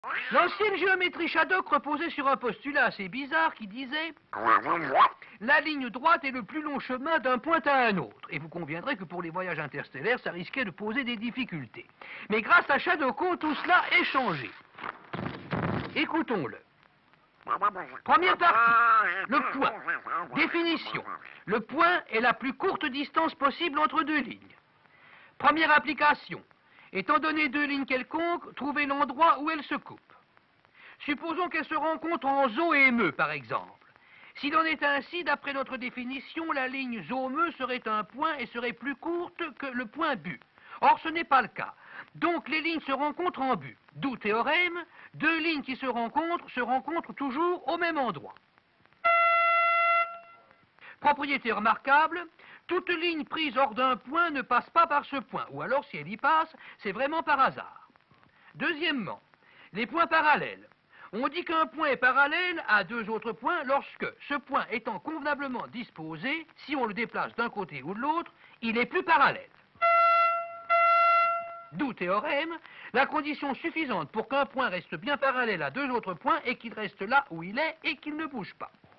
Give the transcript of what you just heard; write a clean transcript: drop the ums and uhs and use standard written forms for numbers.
L'ancienne géométrie Shadok reposait sur un postulat assez bizarre qui disait « La ligne droite est le plus long chemin d'un point à un autre ». Et vous conviendrez que pour les voyages interstellaires, ça risquait de poser des difficultés. Mais grâce à Shadoko, tout cela est changé. Écoutons-le. Première partie, le point. Définition. Le point est la plus courte distance possible entre deux lignes. Première application. Étant donné deux lignes quelconques, trouvez l'endroit où elles se coupent. Supposons qu'elles se rencontrent en ZO et ME, par exemple. S'il en est ainsi, d'après notre définition, la ligne ZO-ME serait un point et serait plus courte que le point but. Or, ce n'est pas le cas. Donc, les lignes se rencontrent en but. D'où théorème, deux lignes qui se rencontrent toujours au même endroit. Propriété remarquable, toute ligne prise hors d'un point ne passe pas par ce point, ou alors si elle y passe, c'est vraiment par hasard. Deuxièmement, les points parallèles. On dit qu'un point est parallèle à deux autres points lorsque, ce point étant convenablement disposé, si on le déplace d'un côté ou de l'autre, il est plus parallèle. D'où théorème, la condition suffisante pour qu'un point reste bien parallèle à deux autres points est qu'il reste là où il est et qu'il ne bouge pas.